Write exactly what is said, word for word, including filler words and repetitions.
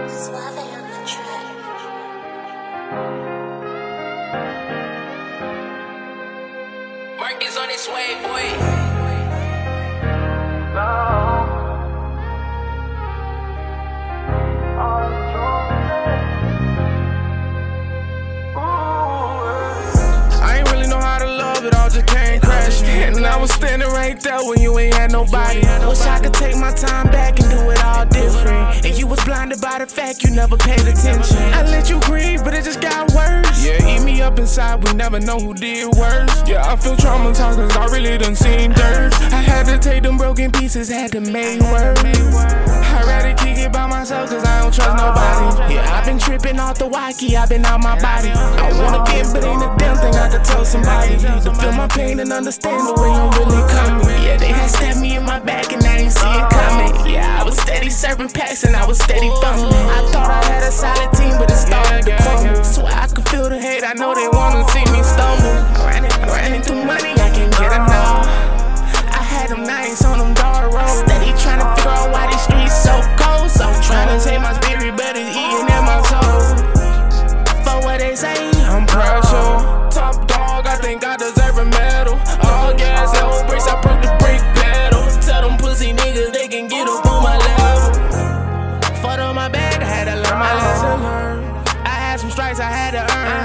Suave on the track. Mark is on his way, boy. I ain't really know how to love, it all just came crashing. And I was standing right there when you ain't had nobody. Wish I could take my time back and do it all different. And you was blinded by the fact you never paid attention. I let you grieve, but it just got worse. Yeah, eat me up inside, we never know who did worse. Yeah, I feel traumatized cause I really done seen dirt. I had to take them broken pieces, had to make work. I'd rather kick it by myself cause I don't trust nobody. Yeah, I've been tripping off the walkie, I've been out my body. I wanna get, but ain't a damn thing I could tell somebody. To feel my pain and understand the way I'm really coming. Yeah, they had stabbed me in my back and I didn't see it coming. Yeah, I was steady serving packs and I was steady fumbling. I thought I had a solid team, but it started to crumble. Swear I could feel the hate, I know they wanna see me stumble. I ran, it, I ran into money, I can't get enough. I had them nights on them dark roads, steady trying to figure out why these streets so cold. So I'm trying to take my spirit, but it's eating at my soul. For what they say, I'm pressure. Top dog, I think I deserve a medal. All gas, no brakes, I broke the brake pedal. Tell them pussy niggas they can get up on my level. Fought on my bed, I had to learn my lesson. I had some strikes I had to earn.